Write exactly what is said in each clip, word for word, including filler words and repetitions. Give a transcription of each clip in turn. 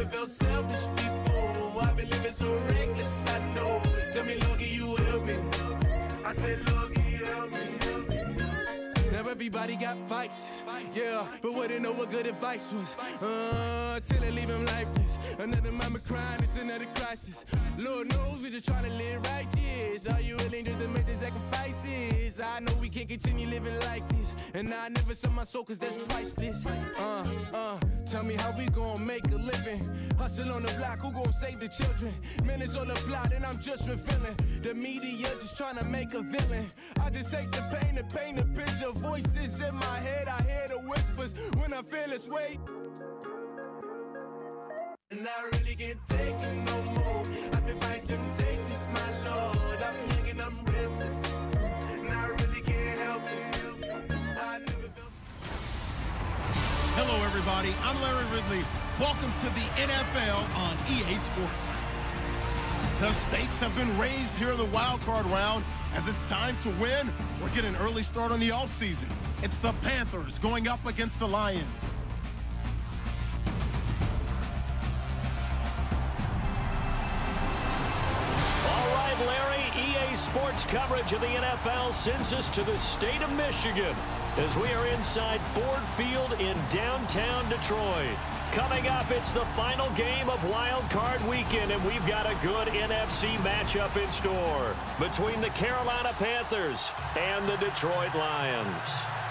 felt selfish before. I've been living so reckless, I know. Tell me, Logie, you help me. I said, Logie, help me, help me. Now everybody got fights, yeah, but wouldn't know what good advice was. Uh, till they leave him lifeless. Another mama crying, it's another crisis. Lord knows we just trying to live righteous. Are you willing just to make the sacrifices? I know we can't continue living like this, and I never sell my soul cause that's priceless. Uh, uh, tell me how we gon' make a living. Hustle on the block, who gon' save the children? Man, it's all a plot and I'm just revealing. The media just trying to make a villain. I just take the pain and paint a picture. Voices in my head, I hear the whispers when I feel this way. And I really can't take it no more. I've been fighting temptations, my Lord. I'm young and I'm restless, and I really can't help it. I never felt. Hello, everybody. I'm Larry Ridley. Welcome to the N F L on E A Sports. The stakes have been raised here in the wild card round. As it's time to win, we're getting an early start on the offseason. It's the Panthers going up against the Lions. Larry, E A Sports coverage of the N F L sends us to the state of Michigan as we are inside Ford Field in downtown Detroit. Coming up, it's the final game of Wild Card Weekend, and we've got a good N F C matchup in store between the Carolina Panthers and the Detroit Lions.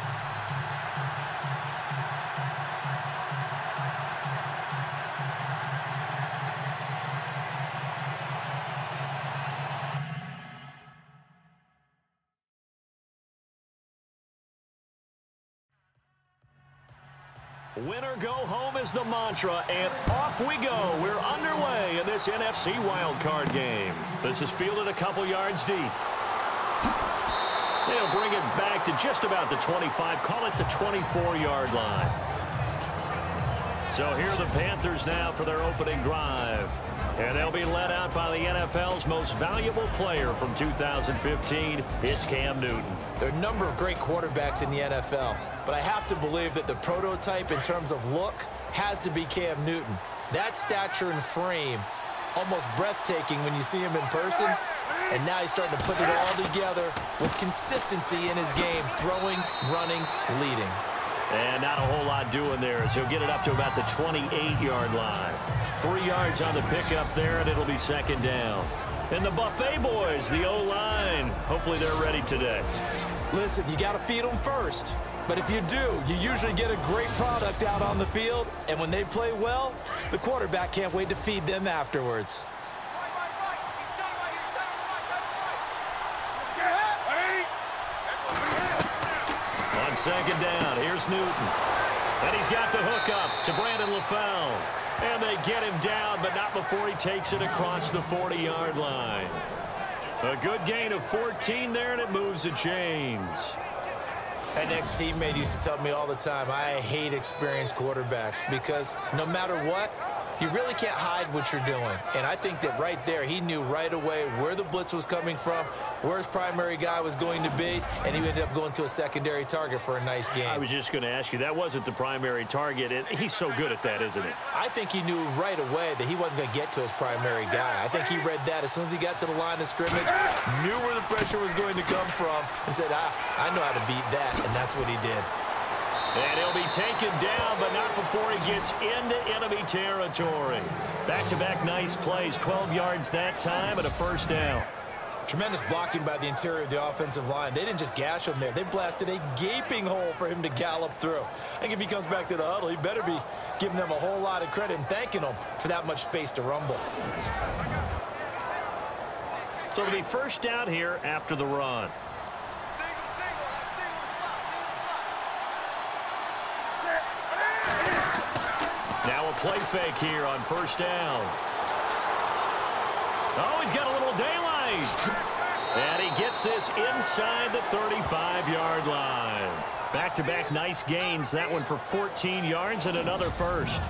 Winner go home is the mantra, and off we go. We're underway in this N F C wildcard game. This is fielded a couple yards deep. They'll bring it back to just about the twenty-five, call it the twenty-four yard line. So here are the Panthers now for their opening drive. And they'll be led out by the N F L's most valuable player from two thousand fifteen. It's Cam Newton. There are a number of great quarterbacks in the N F L, but I have to believe that the prototype in terms of look has to be Cam Newton. That stature and frame, almost breathtaking when you see him in person, and now he's starting to put it all together with consistency in his game, throwing, running, leading. And not a whole lot doing there as he'll get it up to about the twenty-eight yard line. Three yards on the pickup there, and it'll be second down. And the Buffet boys, the O-line, hopefully they're ready today. Listen, you got to feed them first. But if you do, you usually get a great product out on the field. And when they play well, the quarterback can't wait to feed them afterwards. On second down, here's Newton. And he's got the hook up to Brandon LaFell. And they get him down, but not before he takes it across the forty yard line. A good gain of fourteen there, and it moves the chains. An ex-teammate used to tell me all the time, I hate experienced quarterbacks because no matter what, you really can't hide what you're doing. And I think that right there, he knew right away where the blitz was coming from, where his primary guy was going to be, and he ended up going to a secondary target for a nice game. I was just going to ask you, that wasn't the primary target, and he's so good at that, isn't it? I think he knew right away that he wasn't going to get to his primary guy. I think he read that as soon as he got to the line of scrimmage, knew where the pressure was going to come from, and said, ah, I know how to beat that, and that's what he did. And he'll be taken down, but not before he gets into enemy territory. Back-to-back nice plays, twelve yards that time, and a first down. Tremendous blocking by the interior of the offensive line. They didn't just gash him there. They blasted a gaping hole for him to gallop through. I think if he comes back to the huddle, he better be giving them a whole lot of credit and thanking them for that much space to rumble. So it'll be first down here after the run. Now a play fake here on first down. Oh, he's got a little daylight. And he gets this inside the thirty-five yard line. Back-to-back nice gains. That one for fourteen yards and another first.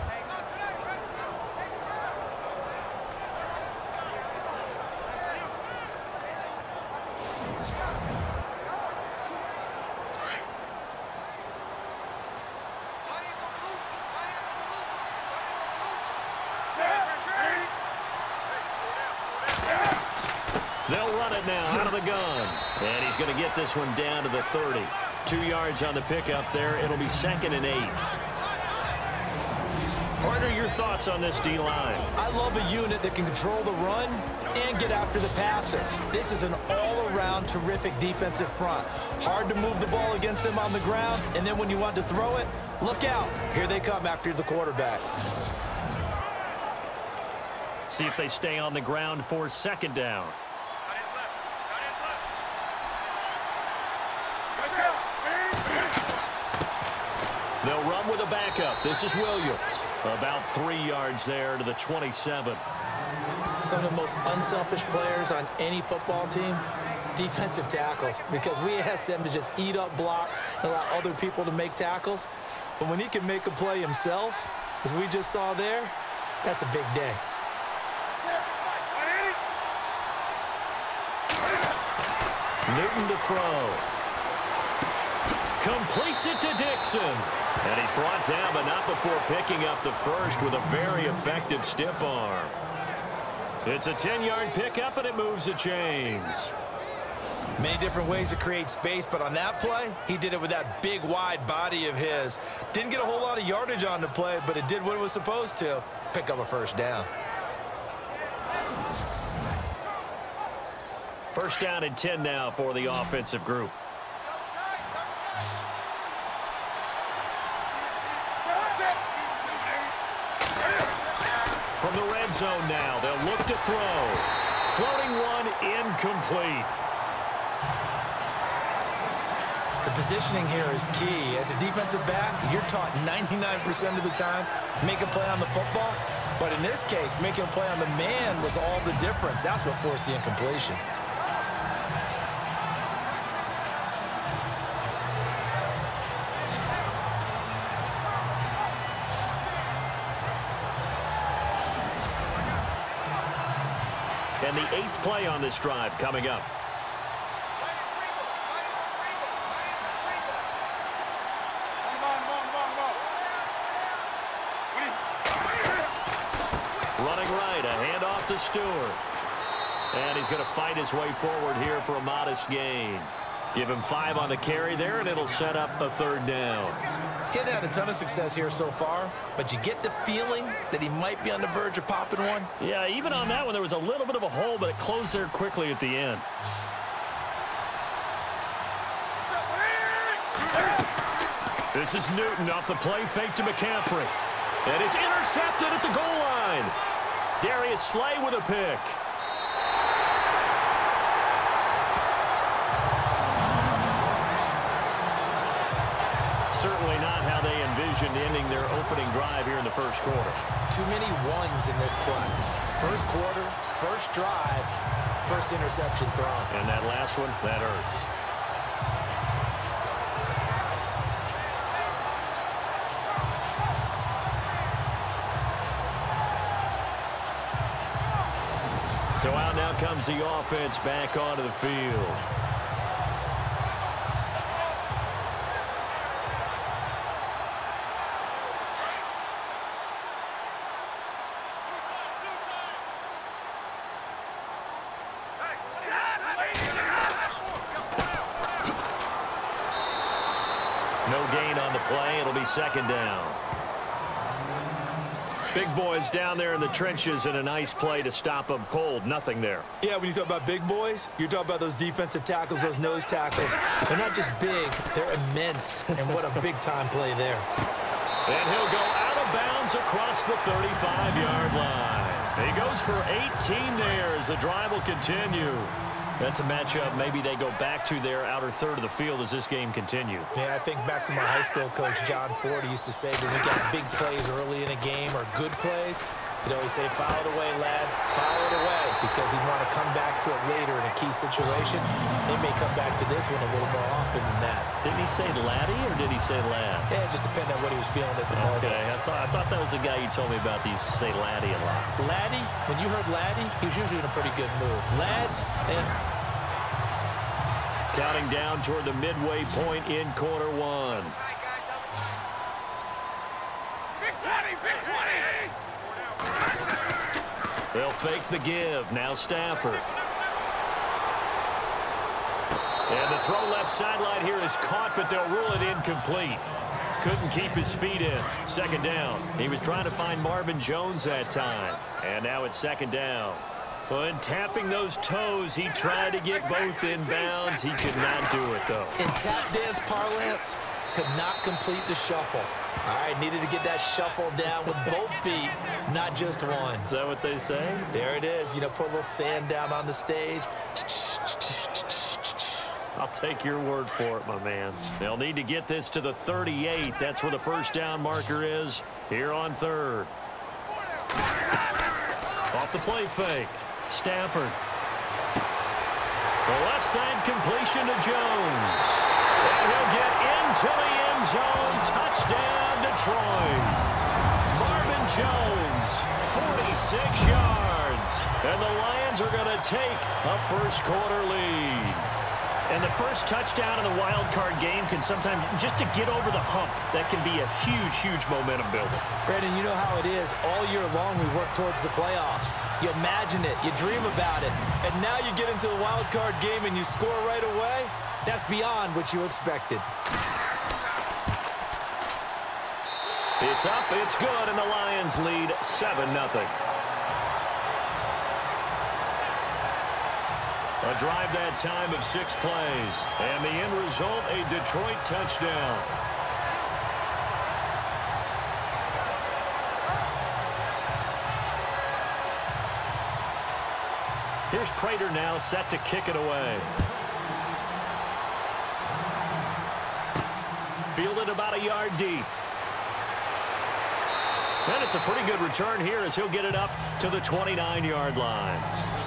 They'll run it now out of the gun. And he's going to get this one down to the thirty. Two yards on the pickup there. It'll be second and eight. Partner, your thoughts on this D-line? I love a unit that can control the run and get after the passer. This is an all-around terrific defensive front. Hard to move the ball against them on the ground, and then when you want to throw it, look out. Here they come after the quarterback. See if they stay on the ground for second down. They'll run with a backup. This is Williams. About three yards there to the twenty-seven. Some of the most unselfish players on any football team, defensive tackles, because we ask them to just eat up blocks and allow other people to make tackles. But when he can make a play himself, as we just saw there, that's a big day. Newton to throw. Completes it to Dixon. And he's brought down, but not before picking up the first with a very effective stiff arm. It's a ten-yard pickup, and it moves the chains. Many different ways to create space, but on that play, he did it with that big, wide body of his. Didn't get a whole lot of yardage on the play, but it did what it was supposed to, pick up a first down. First down and ten now for the offensive group. From the red zone now, they'll look to throw. Floating one, incomplete. The positioning here is key. As a defensive back, you're taught ninety-nine percent of the time, make a play on the football. But in this case, making a play on the man was all the difference. That's what forced the incompletion. And the eighth play on this drive coming up. Running right, a handoff to Stewart. And he's going to fight his way forward here for a modest gain. Give him five on the carry there, and it'll set up a third down. He hasn't had a ton of success here so far, but you get the feeling that he might be on the verge of popping one. Yeah, even on that one, there was a little bit of a hole, but it closed there quickly at the end. This is Newton off the play fake to McCaffrey. And it's intercepted at the goal line. Darius Slay with a pick. Certainly not how they envisioned ending their opening drive here in the first quarter. Too many ones in this play. First quarter, first drive, first interception thrown. And that last one, that hurts. So out now comes the offense back onto the field. No gain on the play. It'll be second down. Big boys down there in the trenches, and a nice play to stop them cold. Nothing there. Yeah, when you talk about big boys, you're talking about those defensive tackles, those nose tackles. They're not just big, they're immense. And what a big-time play there. And he'll go out of bounds across the thirty-five-yard line. He goes for eighteen there as the drive will continue. That's a matchup maybe they go back to their outer third of the field as this game continues. Yeah, I think back to my high school coach, John Ford. He used to say when we got big plays early in a game or good plays, he'd always say, foul it away, lad, foul it away, because he'd want to come back to it later in a key situation. He may come back to this one a little more often than that. Didn't he say laddie or did he say lad? Yeah, it just depended on what he was feeling at the moment. Okay, I thought, I thought that was the guy you told me about. He used to say laddie a lot. Laddie, when you heard laddie, he was usually in a pretty good mood. Lad, eh. Counting down toward the midway point in quarter one. Big twenty, big twenty. They'll fake the give. Now Stafford. And the throw left sideline here is caught, but they'll rule it incomplete. Couldn't keep his feet in. Second down. He was trying to find Marvin Jones that time. And now it's second down. When tapping those toes, he tried to get both in bounds. He could not do it, though. In tap dance parlance, could not complete the shuffle. All right, needed to get that shuffle down with both feet, not just one. Is that what they say? There it is. You know, put a little sand down on the stage. I'll take your word for it, my man. They'll need to get this to the thirty-eight. That's where the first down marker is here on third. Off the play fake. Stafford. The left side completion to Jones. And he'll get into the end zone. Touchdown, Detroit. Marvin Jones, forty-six yards. And the Lions are going to take a first quarter lead. And the first touchdown in the wild card game can sometimes, just to get over the hump, that can be a huge, huge momentum builder. Brandon, you know how it is. All year long we work towards the playoffs. You imagine it. You dream about it. And now you get into the wild card game and you score right away. That's beyond what you expected. It's up, it's good, and the Lions lead seven nothing. A drive that time of six plays. And the end result, a Detroit touchdown. Here's Prater now set to kick it away. Fielded about a yard deep. And it's a pretty good return here as he'll get it up to the twenty-nine yard line.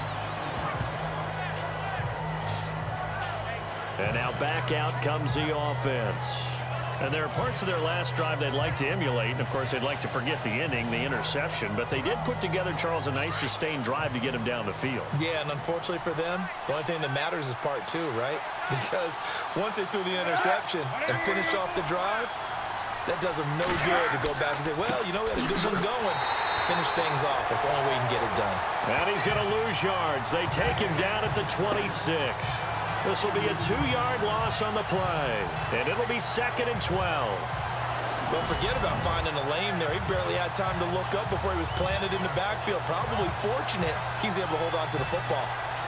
And now back out comes the offense. And there are parts of their last drive they'd like to emulate. And, of course, they'd like to forget the ending, the interception. But they did put together, Charles, a nice sustained drive to get him down the field. Yeah, and unfortunately for them, the only thing that matters is part two, right? Because once they threw the interception and finished off the drive, that does them no good to go back and say, well, you know, we had a good one going. Finish things off. That's the only way you can get it done. And he's going to lose yards. They take him down at the twenty-six. This will be a two yard loss on the play. And it'll be second and twelve. Don't forget about finding a lane there. He barely had time to look up before he was planted in the backfield. Probably fortunate he was able to hold on to the football.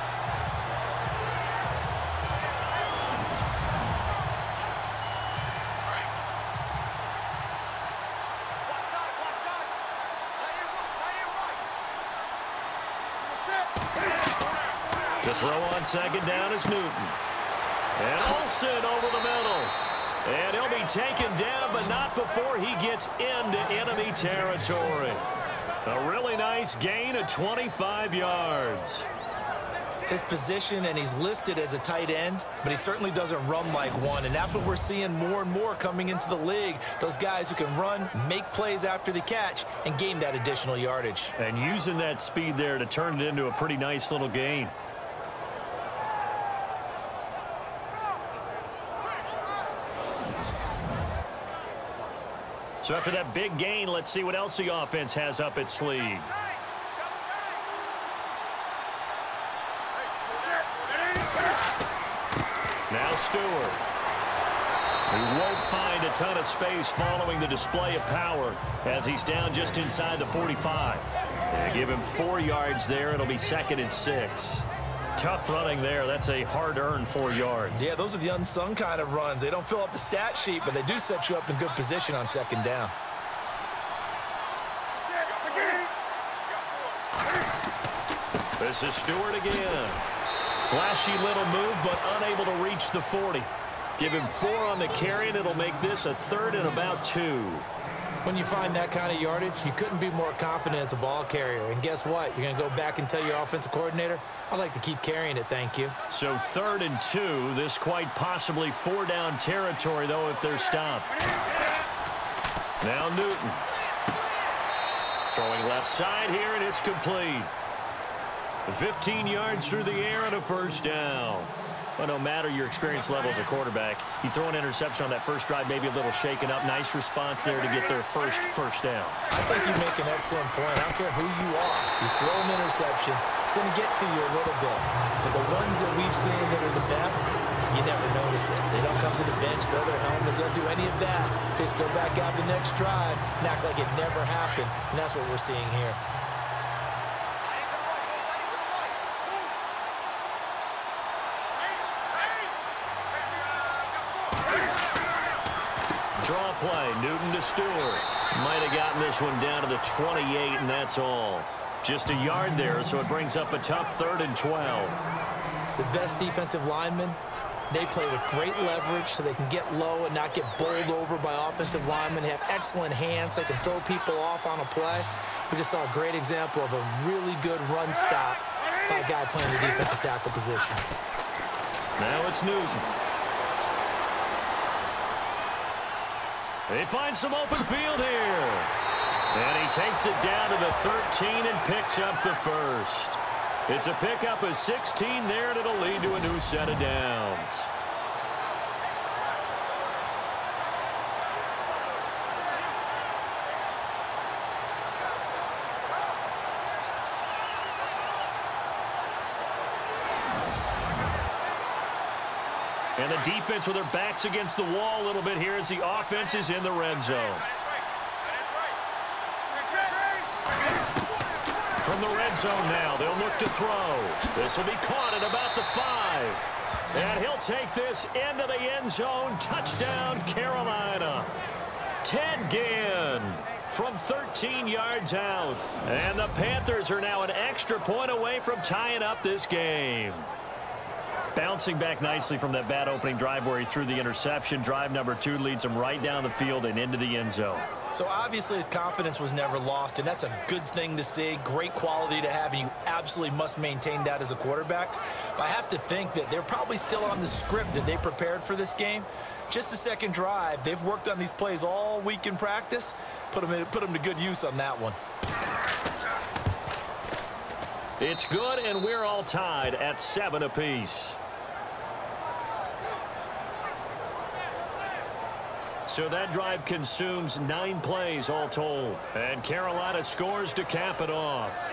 To throw on second down is Newton. And Olsen over the middle. And he'll be taken down, but not before he gets into enemy territory. A really nice gain of twenty-five yards. His position, and he's listed as a tight end, but he certainly doesn't run like one, and that's what we're seeing more and more coming into the league. Those guys who can run, make plays after the catch, and gain that additional yardage. And using that speed there to turn it into a pretty nice little gain. So after that big gain, let's see what else the offense has up its sleeve. Now Stewart. He won't find a ton of space following the display of power as he's down just inside the forty-five. They give him four yards there. It'll be second and six. Tough running there. That's a hard-earned four yards. Yeah, those are the unsung kind of runs. They don't fill up the stat sheet, but they do set you up in good position on second down. This is Stewart again. Flashy little move, but unable to reach the forty. Give him four on the carry, and it'll make this a third and about two. When you find that kind of yardage, you couldn't be more confident as a ball carrier. And guess what? You're going to go back and tell your offensive coordinator, I'd like to keep carrying it, thank you. So third and two. This quite possibly four-down territory, though, if they're stopped. Now Newton. Throwing left side here, and it's complete. fifteen yards through the air and a first down. Well, no matter your experience level as a quarterback, you throw an interception on that first drive, maybe a little shaken up. Nice response there to get their first first down. I think you make an excellent point. I don't care who you are. You throw an interception, it's going to get to you a little bit. But the ones that we've seen that are the best, you never notice it. They don't come to the bench, throw their helmets, they don't do any of that. They just go back out the next drive and act like it never happened. And that's what we're seeing here. Draw play, Newton to Stewart. Might have gotten this one down to the twenty-eight, and that's all. Just a yard there, so it brings up a tough third and twelve. The best defensive linemen, they play with great leverage so they can get low and not get bowled over by offensive linemen. They have excellent hands so they can throw people off on a play. We just saw a great example of a really good run stop by a guy playing the defensive tackle position. Now it's Newton. They find some open field here. And he takes it down to the thirteen and picks up the first. It's a pickup of sixteen there, and it'll lead to a new set of downs. And the defense with their backs against the wall a little bit here as the offense is in the red zone. From the red zone now, they'll look to throw. This will be caught at about the five. And he'll take this into the end zone. Touchdown, Carolina. Ted Ginn from thirteen yards out. And the Panthers are now an extra point away from tying up this game. Bouncing back nicely from that bad opening drive where he threw the interception. Drive number two leads him right down the field and into the end zone. So obviously his confidence was never lost, and that's a good thing to see. Great quality to have, and you absolutely must maintain that as a quarterback. But I have to think that they're probably still on the script that they prepared for this game. Just the second drive, they've worked on these plays all week in practice. Put them, in, put them to good use on that one. It's good, and we're all tied at seven apiece. So that drive consumes nine plays all told. And Carolina scores to cap it off.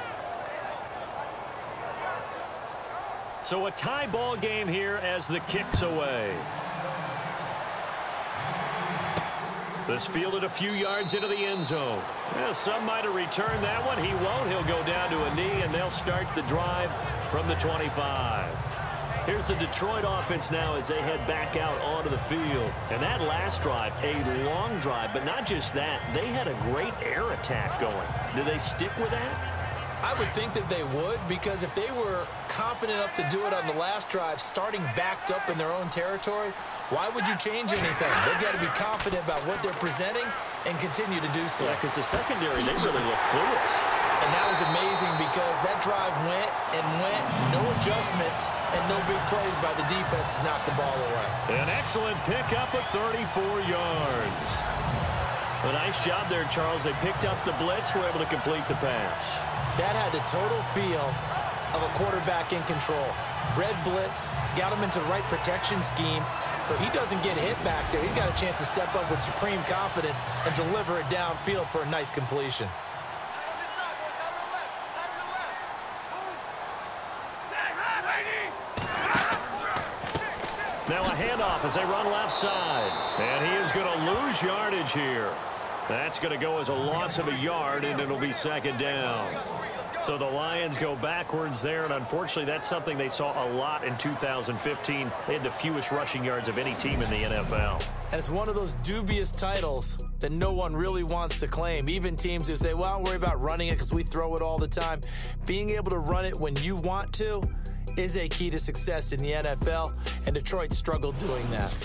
So a tie ball game here as the kick's away. This fielded a few yards into the end zone. Well, some might have returned that one. He won't. He'll go down to a knee, and they'll start the drive from the twenty-five. Here's the Detroit offense now as they head back out onto the field. And that last drive, a long drive, but not just that. They had a great air attack going. Do they stick with that? I would think that they would, because if they were confident enough to do it on the last drive, starting backed up in their own territory, why would you change anything? They've got to be confident about what they're presenting and continue to do so. Yeah, because the secondary, they really look clueless. And that was amazing because that drive went and went, no adjustments, and no big plays by the defense to knock the ball away. An excellent pickup of thirty-four yards. A nice job there, Charles. They picked up the blitz, were able to complete the pass. That had the total feel of a quarterback in control. Red blitz, got him into the right protection scheme, so he doesn't get hit back there. He's got a chance to step up with supreme confidence and deliver it downfield for a nice completion. Now a handoff as they run left side. And he is going to lose yardage here. That's going to go as a loss of a yard, and it'll be second down. So the Lions go backwards there, and unfortunately that's something they saw a lot in two thousand fifteen. They had the fewest rushing yards of any team in the N F L. And it's one of those dubious titles that no one really wants to claim. Even teams who say, well, don't worry about running it because we throw it all the time. Being able to run it when you want to is a key to success in the N F L, and Detroit struggled doing that.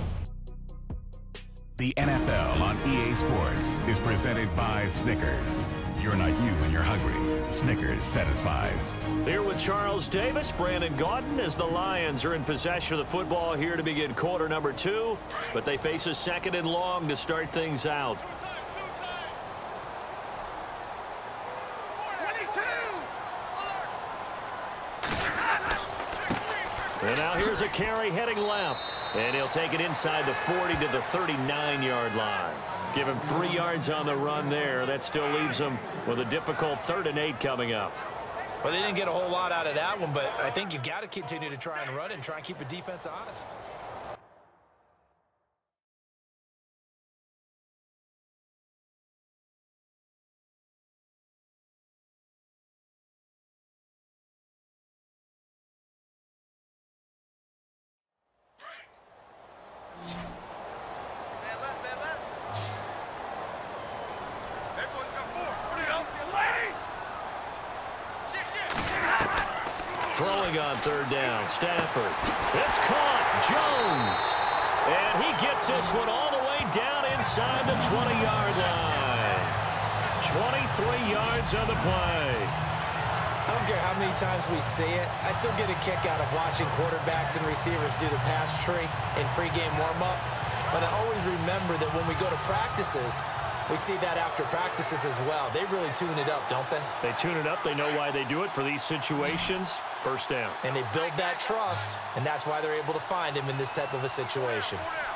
The N F L on E A Sports is presented by Snickers. You're not you when you're hungry. Snickers satisfies. Here with Charles Davis, Brandon Gaudin, as the Lions are in possession of the football here to begin quarter number two, but they face a second and long to start things out. And now here's a carry heading left. And he'll take it inside the forty to the thirty-nine yard line. Give him three yards on the run there. That still leaves him with a difficult third and eight coming up. Well, they didn't get a whole lot out of that one, but I think you've got to continue to try and run and try and keep the defense honest. Throwing on third down, Stafford. It's caught, Jones. And he gets this one all the way down inside the twenty-yard line. twenty-three yards on the play. I don't care how many times we see it. I still get a kick out of watching quarterbacks and receivers do the pass tree in pregame warm-up. But I always remember that when we go to practices, we see that after practices as well. They really tune it up, don't they? They tune it up. They know why they do it for these situations. First down. And they build that trust, and that's why they're able to find him in this type of a situation.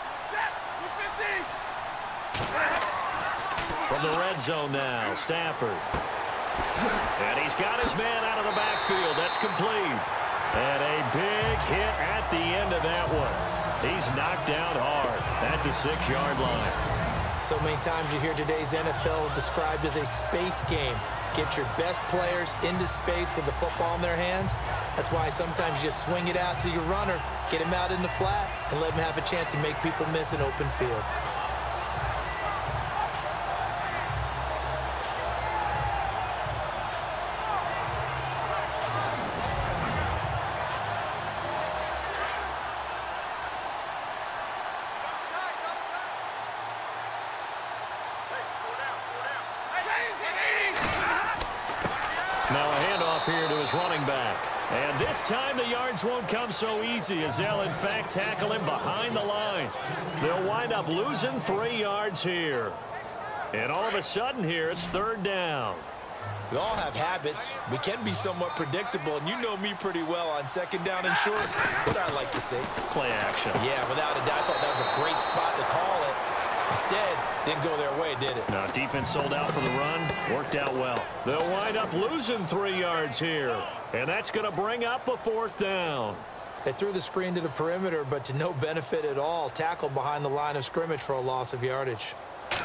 From the red zone now, Stafford. And he's got his man out of the backfield. That's complete. And a big hit at the end of that one. He's knocked down hard at the six-yard line. So many times you hear today's N F L described as a space game. Get your best players into space with the football in their hands. That's why sometimes you just swing it out to your runner, get him out in the flat, and let him have a chance to make people miss an open field. Now a handoff here to his running back. And this time the yards won't come so easy as they'll, in fact, tackle him behind the line. They'll wind up losing three yards here. And all of a sudden here, it's third down. We all have habits. We can be somewhat predictable, and you know me pretty well on second down and short. What I like to see. Play action. Yeah, without a doubt. I thought that was a great spot to call it. Instead, didn't go their way, did it? Now, defense sold out for the run. Worked out well. They'll wind up losing three yards here. And that's going to bring up a fourth down. They threw the screen to the perimeter, but to no benefit at all. Tackled behind the line of scrimmage for a loss of yardage.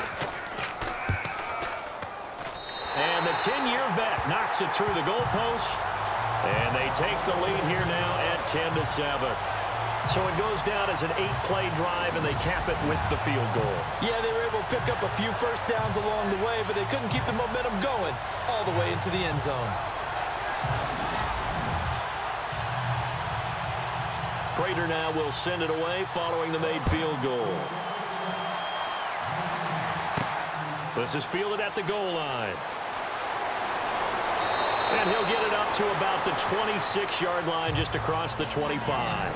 And the ten-year vet knocks it through the goalpost. And they take the lead here now at ten to seven. So it goes down as an eight-play drive, and they cap it with the field goal. Yeah, they were able to pick up a few first downs along the way, but they couldn't keep the momentum going all the way into the end zone. Prater now will send it away following the made field goal. This is fielded at the goal line. And he'll get it up to about the twenty-six-yard line, just across the twenty-five.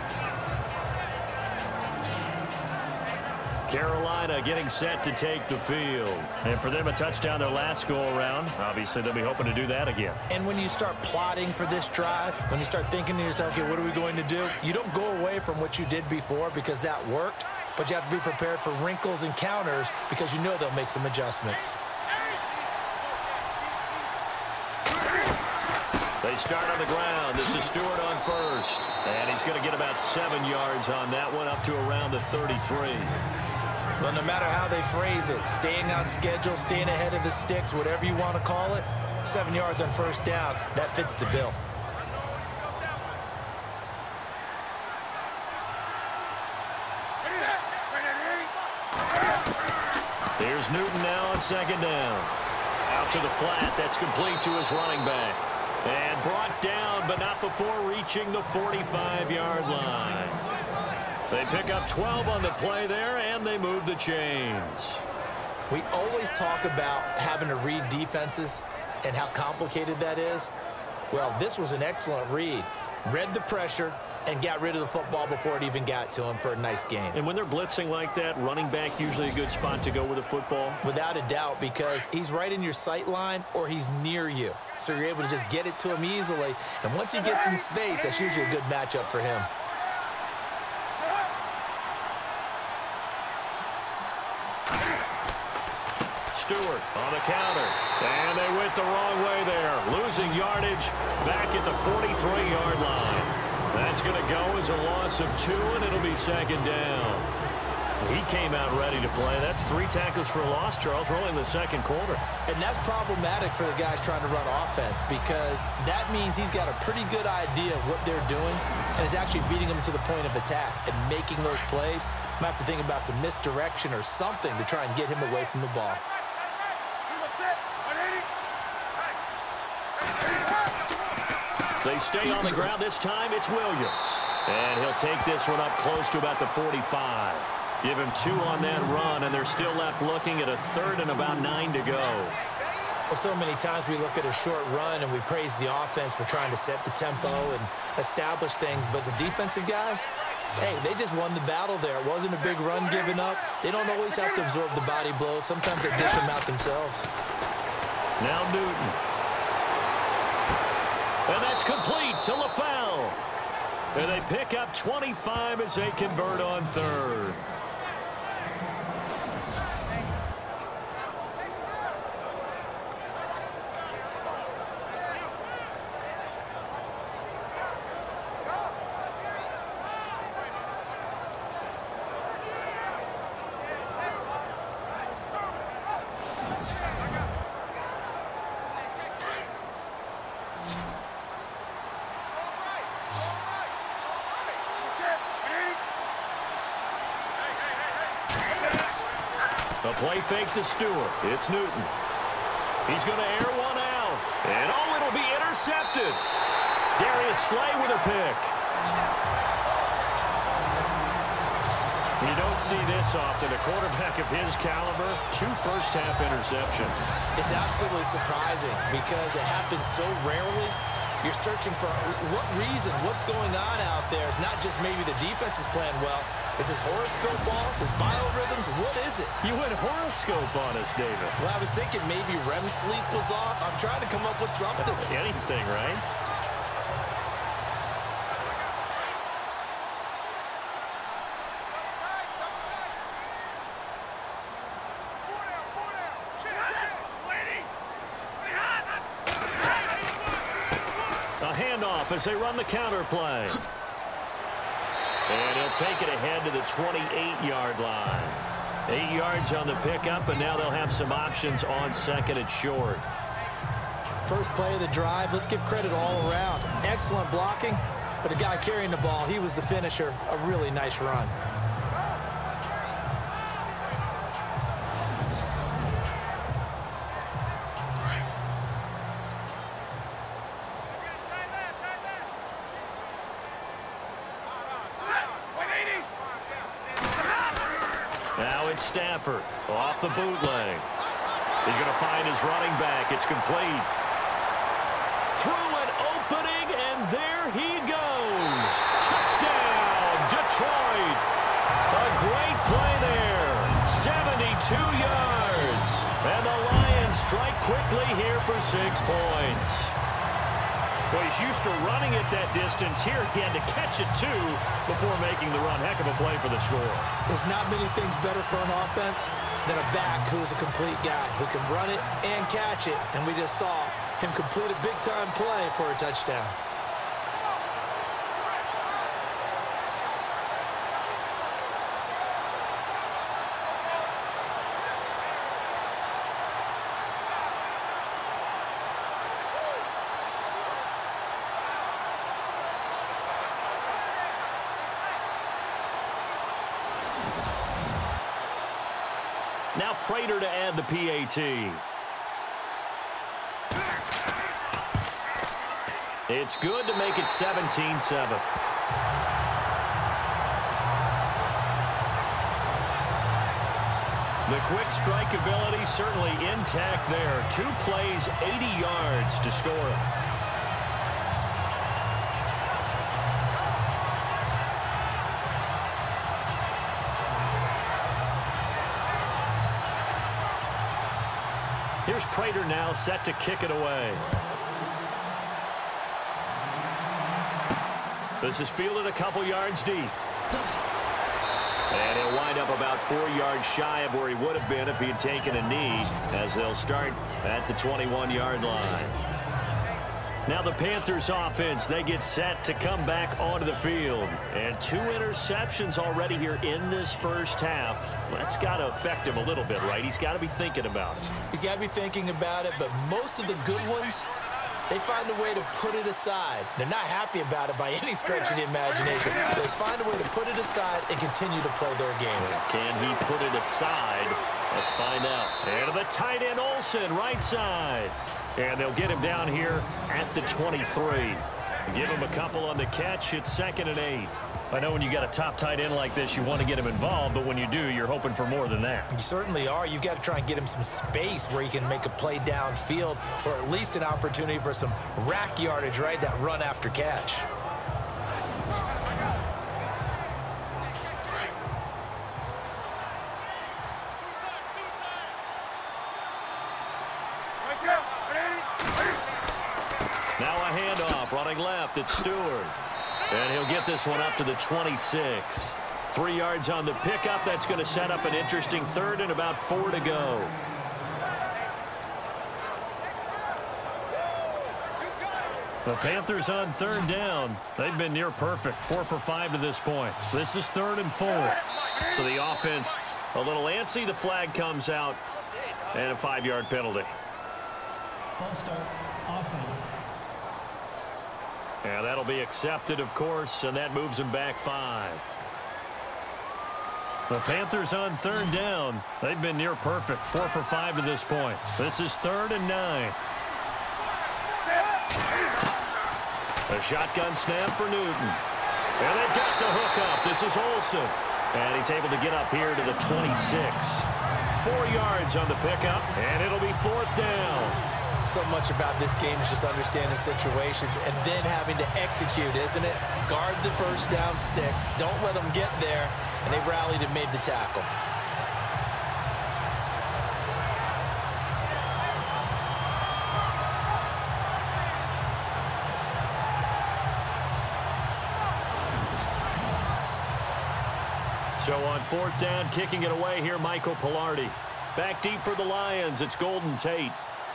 Carolina getting set to take the field. And for them, a touchdown their last go-around. Obviously, they'll be hoping to do that again. And when you start plotting for this drive, when you start thinking to yourself, okay, what are we going to do? You don't go away from what you did before because that worked, but you have to be prepared for wrinkles and counters because you know they'll make some adjustments. They start on the ground. This is Stewart on first. And he's going to get about seven yards on that one, up to around the thirty-three. Well, no matter how they phrase it, staying on schedule, staying ahead of the sticks, whatever you want to call it, seven yards on first down, that fits the bill. Here's Newton now on second down. Out to the flat. That's complete to his running back. And brought down, but not before reaching the forty-five-yard line. They pick up twelve on the play there, and they move the chains. We always talk about having to read defenses and how complicated that is. Well, this was an excellent read. Read the pressure and got rid of the football before it even got to him for a nice gain. And when they're blitzing like that, running back usually a good spot to go with a football? Without a doubt, because he's right in your sight line or he's near you. So you're able to just get it to him easily. And once he gets in space, that's usually a good matchup for him. On the counter. And they went the wrong way there. Losing yardage back at the forty-three-yard line. That's going to go as a loss of two, and it'll be second down. He came out ready to play. That's three tackles for a loss, Charles. We're only in the second quarter. And that's problematic for the guys trying to run offense because that means he's got a pretty good idea of what they're doing and is actually beating them to the point of attack and making those plays. Might have to think about some misdirection or something to try and get him away from the ball. They stay on the ground. This time it's Williams. And he'll take this one up close to about the forty-five. Give him two on that run, and they're still left looking at a third and about nine to go. Well, so many times we look at a short run and we praise the offense for trying to set the tempo and establish things, but the defensive guys, hey, they just won the battle there. It wasn't a big run given up. They don't always have to absorb the body blows. Sometimes they dish them out themselves. Now Newton. And that's complete to LaFell. And they pick up twenty-five as they convert on third. A play fake to Stewart. It's Newton. He's going to air one out. And, oh, it'll be intercepted. Darius Slay with a pick. You don't see this often. A quarterback of his caliber, two first-half interceptions. It's absolutely surprising because it happens so rarely. You're searching for what reason, what's going on out there. It's not just maybe the defense is playing well. Is this horoscope off? Is biorhythms? What is it? You went horoscope on us, David. Well, I was thinking maybe R E M sleep was off. I'm trying to come up with something. Anything, right? A handoff as they run the counter play. And he'll take it ahead to the twenty-eight-yard line. Eight yards on the pickup, and now they'll have some options on second and short. First play of the drive, let's give credit all around. Excellent blocking, but the guy carrying the ball, he was the finisher. A really nice run. Now it's Stafford off the bootleg. He's going to find his running back. It's complete. Through an opening, and there he goes. Touchdown, Detroit. A great play there. seventy-two yards. And the Lions strike quickly here for six points. Well, he's used to running it that distance. Here he had to catch it, too, before making the run. Heck of a play for the score. There's not many things better for an offense than a back who's a complete guy who can run it and catch it. And we just saw him complete a big-time play for a touchdown. Now Prater to add the P A T. It's good to make it seventeen seven. The quick strike ability certainly intact there. Two plays, eighty yards to score. Here's Prater now set to kick it away. This is fielded a couple yards deep. And he'll wind up about four yards shy of where he would have been if he had taken a knee, as they'll start at the twenty-one-yard line. Now the Panthers offense, they get set to come back onto the field. And two interceptions already here in this first half. That's got to affect him a little bit, right? He's got to be thinking about it. He's got to be thinking about it, but most of the good ones, they find a way to put it aside. They're not happy about it by any stretch of the imagination. They find a way to put it aside and continue to play their game. Can he put it aside? Let's find out. And the tight end Olsen, right side. And they'll get him down here at the twenty-three. Give him a couple on the catch. It's second and eight. I know when you got a top tight end like this, you want to get him involved, but when you do, you're hoping for more than that. You certainly are. You've got to try and get him some space where he can make a play downfield, or at least an opportunity for some rack yardage, right? That run after catch. Now a handoff, running left, it's Stewart. And he'll get this one up to the twenty-six. Three yards on the pickup. That's going to set up an interesting third and about four to go. The Panthers on third down. They've been near perfect, four for five to this point. This is third and four. So the offense a little antsy. The flag comes out, and a five-yard penalty. False start, offense. And that'll be accepted, of course, and that moves him back five. The Panthers on third down. They've been near perfect, four for five to this point. This is third and nine. A shotgun snap for Newton. And they've got the hook up. This is Olsen. And he's able to get up here to the twenty-six. Four yards on the pickup, and it'll be fourth down. So much about this game is just understanding situations and then having to execute, isn't it? Guard the first down sticks. Don't let them get there. And they rallied and made the tackle. So on fourth down, kicking it away here, Michael Pilardi. Back deep for the Lions, it's Golden Tate.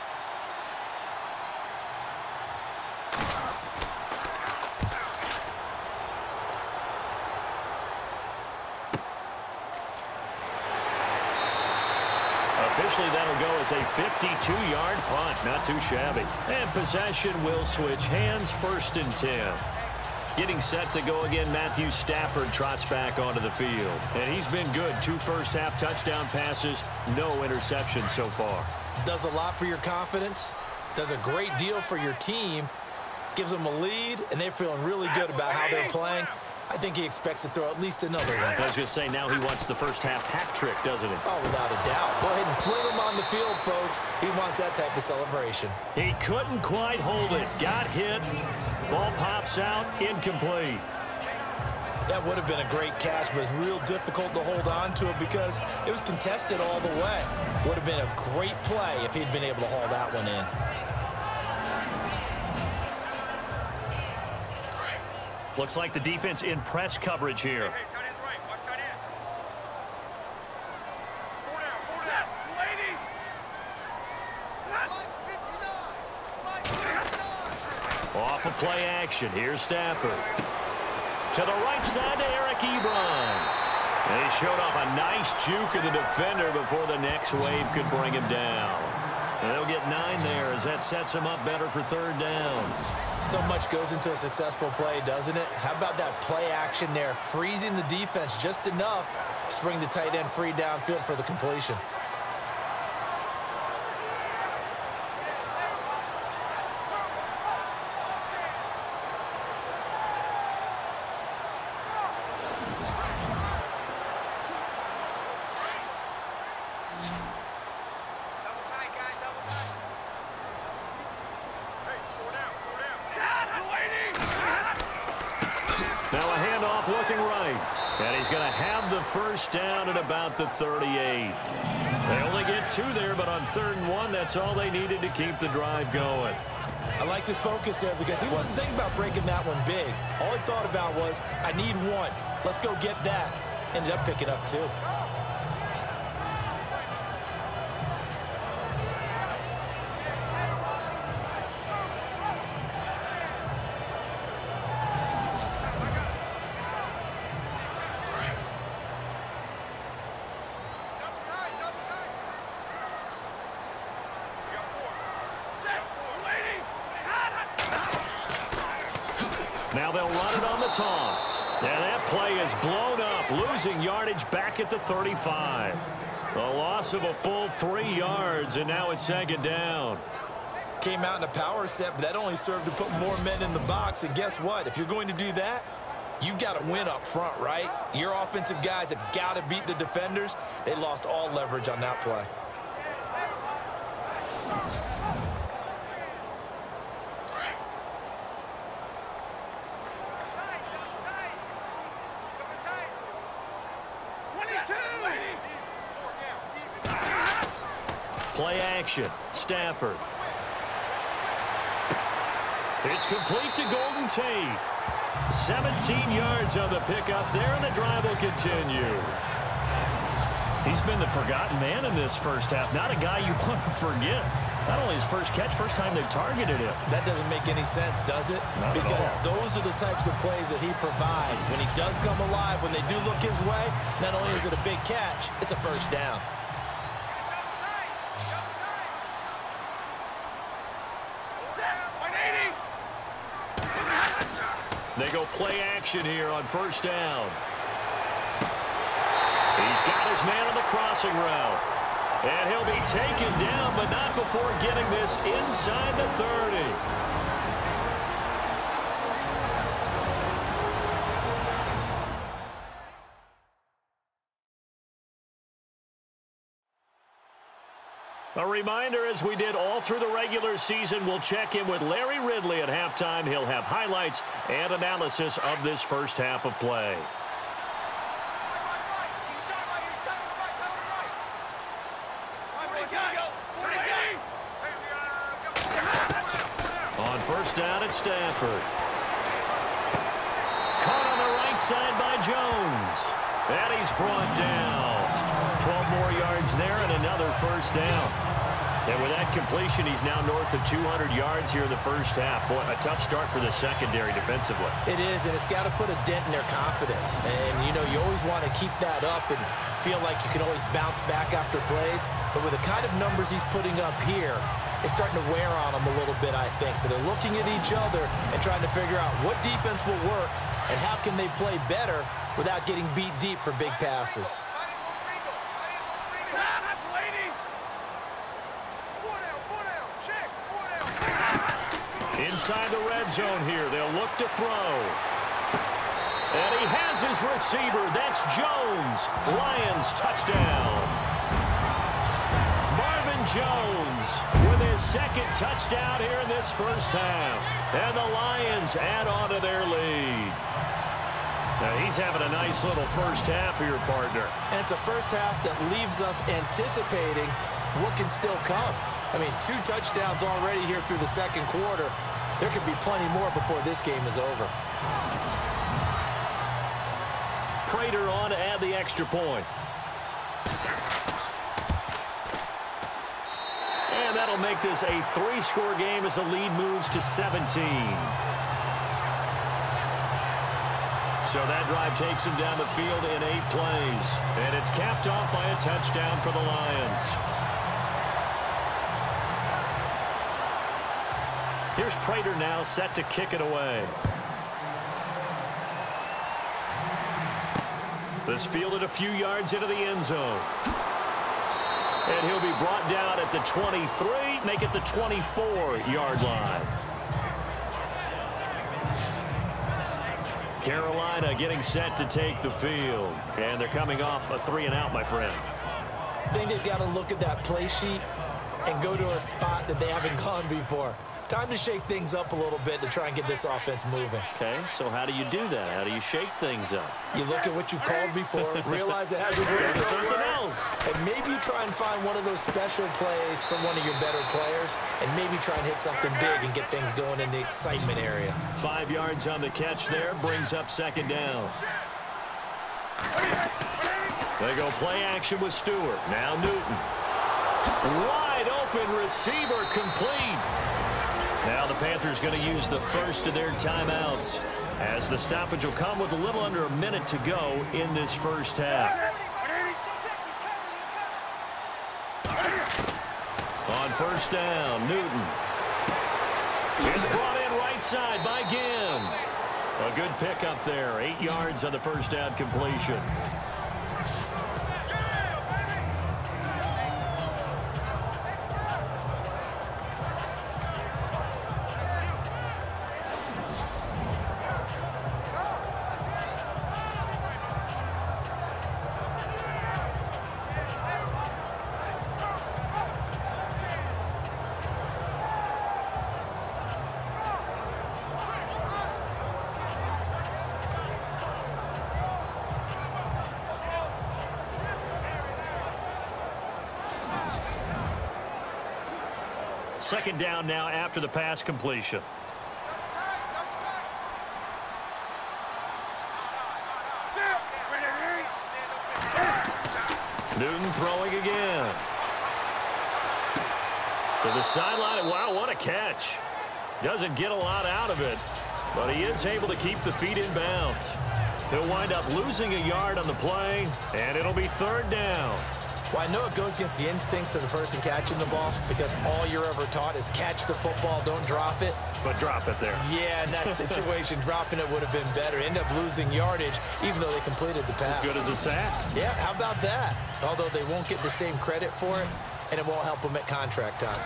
Officially, that'll go as a fifty-two-yard punt. Not too shabby. And possession will switch hands, first and ten. Getting set to go again, Matthew Stafford trots back onto the field. And he's been good. Two first-half touchdown passes, no interceptions so far. Does a lot for your confidence. Does a great deal for your team. Gives them a lead, and they're feeling really good about how they're playing. I think he expects to throw at least another one. I was going to say, now he wants the first half hat trick, doesn't he? Oh, without a doubt. Go ahead and fling him on the field, folks. He wants that type of celebration. He couldn't quite hold it. Got hit. Ball pops out. Incomplete. That would have been a great catch, but it's real difficult to hold on to it because it was contested all the way. Would have been a great play if he'd been able to haul that one in. Looks like the defense in press coverage here. Off of play action. Here's Stafford. To the right side to Eric Ebron. And he showed off a nice juke of the defender before the next wave could bring him down. And they'll get nine there as that sets him up better for third down. So much goes into a successful play, doesn't it? How about that play action there, freezing the defense just enough to bring the tight end free downfield for the completion. First down at about the thirty-eight. They only get two there, but on third and one, that's all they needed to keep the drive going. I like this focus there because he wasn't thinking about breaking that one big. All he thought about was, I need one. Let's go get that. Ended up picking up two. Now they'll run it on the toss. And that play is blown up, losing yardage back at the thirty-five. A loss of a full three yards, and now it's second down. Came out in a power set, but that only served to put more men in the box. And guess what? If you're going to do that, you've got to win up front, right? Your offensive guys have got to beat the defenders. They lost all leverage on that play. Play action. Stafford. It's complete to Golden Tate. seventeen yards on the pickup there, and the drive will continue. He's been the forgotten man in this first half. Not a guy you want to forget. Not only his first catch, first time they've targeted him. That doesn't make any sense, does it? Not because at all. Those are the types of plays that he provides. When he does come alive, when they do look his way, not only is it a big catch, it's a first down. They go play action here on first down. He's got his man on the crossing route. And he'll be taken down, but not before getting this inside the thirty. A reminder, as we did all through the regular season, we'll check in with Larry Ridley at halftime. He'll have highlights and analysis of this first half of play. On first down at Stafford. Caught on the right side by Jones. And he's brought down. twelve more yards there and another first down. And with that completion, he's now north of two hundred yards here in the first half. Boy, a tough start for the secondary defensively. It is, and it's got to put a dent in their confidence. And, you know, you always want to keep that up and feel like you can always bounce back after plays. But with the kind of numbers he's putting up here, it's starting to wear on them a little bit, I think. So they're looking at each other and trying to figure out what defense will work and how can they play better without getting beat deep for big passes. Inside the red zone here, they'll look to throw. And he has his receiver. That's Jones. Lions touchdown. Marvin Jones with his second touchdown here in this first half. And the Lions add on to their lead. Now he's having a nice little first half for your partner. And it's a first half that leaves us anticipating what can still come. I mean, two touchdowns already here through the second quarter. There could be plenty more before this game is over. Prater on to add the extra point. And that'll make this a three-score game as the lead moves to seventeen. So that drive takes him down the field in eight plays. And it's capped off by a touchdown for the Lions. Here's Prater now set to kick it away. This fielded a few yards into the end zone. And he'll be brought down at the twenty-three, make it the twenty-four yard line. Carolina getting set to take the field. And they're coming off a three and out, my friend. I think they've got to look at that play sheet and go to a spot that they haven't gone before. Time to shake things up a little bit to try and get this offense moving. Okay, so how do you do that? How do you shake things up? You look at what you've called before, realize it hasn't worked so something well, else. and maybe you try and find one of those special plays from one of your better players, and maybe try and hit something big and get things going in the excitement area. Five yards on the catch there, brings up second down. They go play action with Stewart. Now Newton. Wide open receiver complete. Now the Panthers going to use the first of their timeouts, as the stoppage will come with a little under a minute to go in this first half. On first down, Newton. It's brought in right side by Ginn. A good pickup there. Eight yards on the first down completion. Second down now after the pass completion. Newton throwing again. To the sideline. Wow, what a catch. Doesn't get a lot out of it, but he is able to keep the feet in bounds. He'll wind up losing a yard on the play, and it'll be third down. Well, I know it goes against the instincts of the person catching the ball, because all you're ever taught is catch the football, don't drop it. But drop it there. Yeah, in that situation, dropping it would have been better. End up losing yardage, even though they completed the pass. As good as a sack. Yeah, how about that? Although they won't get the same credit for it, and it won't help them at contract time.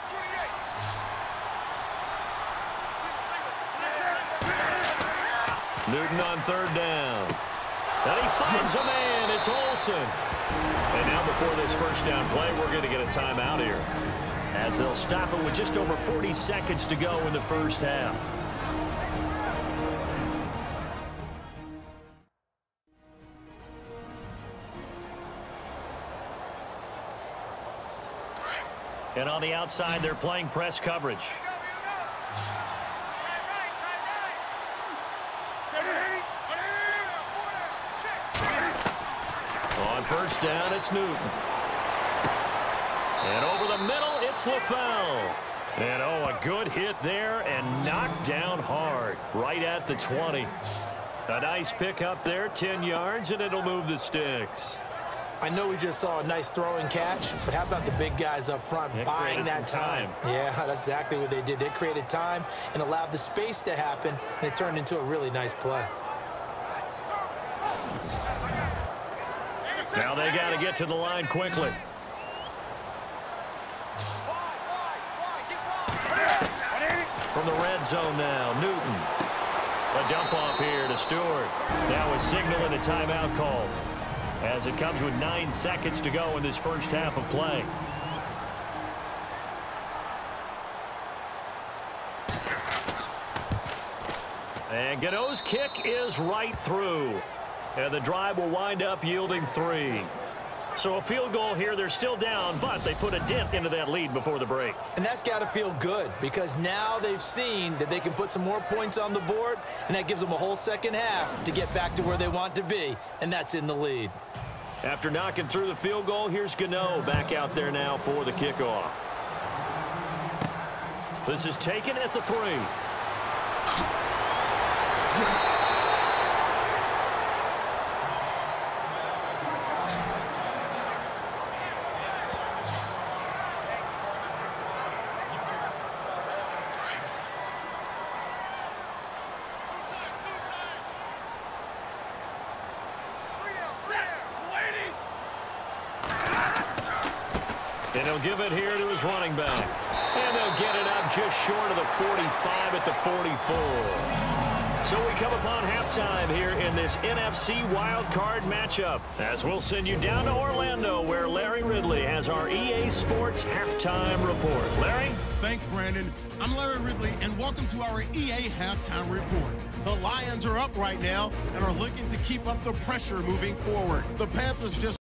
Newton on third down. And he finds a man. It's Olsen. And now before this first down play, we're going to get a timeout here, as they'll stop it with just over forty seconds to go in the first half. And on the outside, they're playing press coverage. On first down, it's Newton. And over the middle, it's LaFell. And, oh, a good hit there and knocked down hard right at the twenty. A nice pick up there, ten yards, and it'll move the sticks. I know we just saw a nice throwing catch, but how about the big guys up front It buying that time. time? Yeah, that's exactly what they did. They created time and allowed the space to happen, and it turned into a really nice play. Now they got to get to the line quickly. From the red zone now, Newton. A dump off here to Stewart. Now a signal and a timeout call, as it comes with nine seconds to go in this first half of play. And Gano's kick is right through. And the drive will wind up yielding three. So a field goal here. They're still down, but they put a dent into that lead before the break. And that's got to feel good, because now they've seen that they can put some more points on the board, and that gives them a whole second half to get back to where they want to be, and that's in the lead. After knocking through the field goal, here's Gano back out there now for the kickoff. This is taken at the three. And he'll give it here to his running back. And they'll get it up just short of the forty-five at the forty-four. So we come upon halftime here in this N F C Wild Card matchup, as we'll send you down to Orlando, where Larry Ridley has our E A Sports Halftime Report. Larry? Thanks, Brandon. I'm Larry Ridley, and welcome to our E A Halftime Report. The Lions are up right now and are looking to keep up the pressure moving forward. The Panthers just